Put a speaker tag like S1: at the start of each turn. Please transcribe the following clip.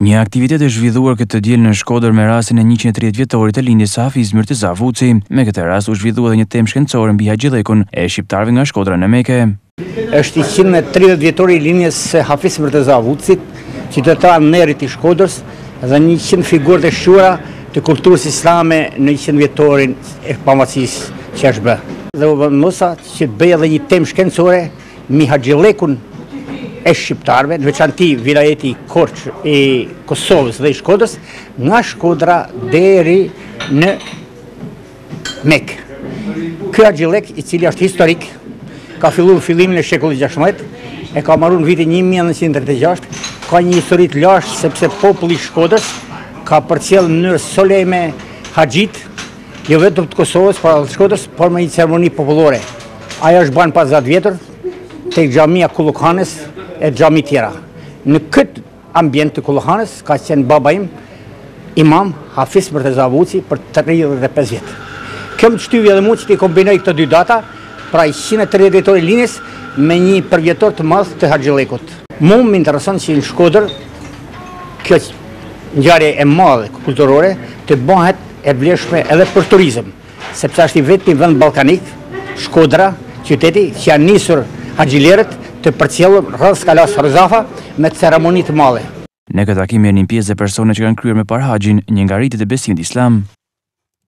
S1: Një aktivitet e zhvilluar këtë diel në Shkodër me rastin e 130 vjetorit të lindjes së Hafiz Mirteza Vuci. Me këtë rast u zhvillua edhe një temë shkencore mbi haxhillekun e shqiptarëve nga Shkodra në Mekë.
S2: Është 130 vjetori i lindjes së Hafiz Mirteza Vucit, qytetar nderit i Shkodrës dhe 100 figurë të shquara të kulturës islame në 100 vjetorin e pamësisë që është bë. Dhe u vendosa që të bëj edhe një temë shkencore mbi haxhillekun e shqiptarëve, në veçanti vilajeti Korç i Kosovës dhe i Shkodrës, nga Shkodra deri në Mekë. Ky haxhillek, i cili është historik, ka filluar në fillimin e shekullit 16, e ka marrur në vitin 1936, ka një histori të lashtë sepse populli i Shkodrës ka përcjellë në mënyrë soleme haxhit, jo vetëm të Kosovës, por të Shkodrës, por me një ceremoni popullore. Ajo është bën pas 10 vjetër tek xhamia Kullukhanës e xhami tjera. Në këtë ambient të Kullukhanës ka qenë baba im, imam Hafiz Mirteza Vuci për 35 vjet. Kjo më shtyvi edhe mua që t'i kombinoj këto dy data, pra 130 vjetori lindjes me një përvjetor të madh të haxhillekut. Mua më intereson që në Shkodër kjo ngjarje e madhe kulturore të bëhet e vlefshme edhe për turizëm, sepse është i vetmi vend ballkanik, Shkodra, qyteti që janë nisur haxhilerët të përcjellur rreth skalas Rozafa me ceremoni të madhe.
S1: Në këtë takim merrnin pjesë personat që kanë kryer me par haxhin një nga rritet e besimit islam.